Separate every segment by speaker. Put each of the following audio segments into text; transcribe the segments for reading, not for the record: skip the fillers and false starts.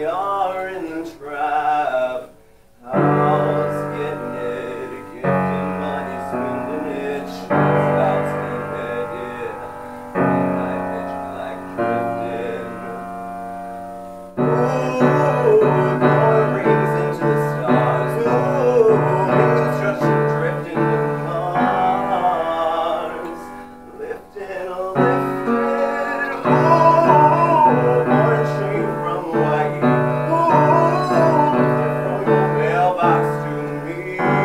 Speaker 1: we are in the trap house, getting it, gifting money, spending it, she's about to be headed, midnight pitch black drifting. Ooh, blowing rings into the stars. Ooh, construction drifting to Mars, lifting, lifted. Ooh, orange tree from Hawaii. Ooh, from your mailbox to me.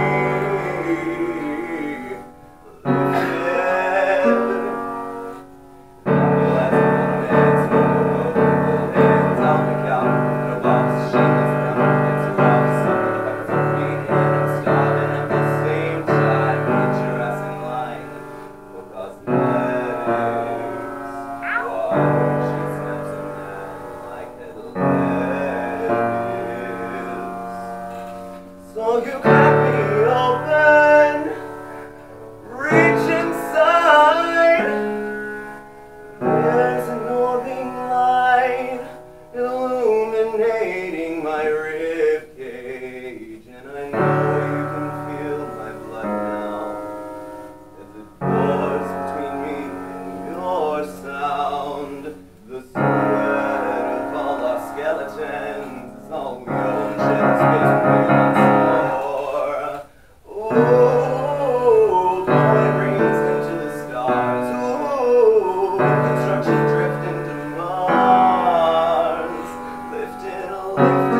Speaker 1: So you crack me open, reach inside. There's an orbiting light illuminating my rib cage, and I know you can feel my blood now as it pours between me and your sound. The sweat of all our skeletons is all we own, shed space between us. Ooh, blowing rings into the stars. Ooh, construction drifting to Mars, lifting, lifting.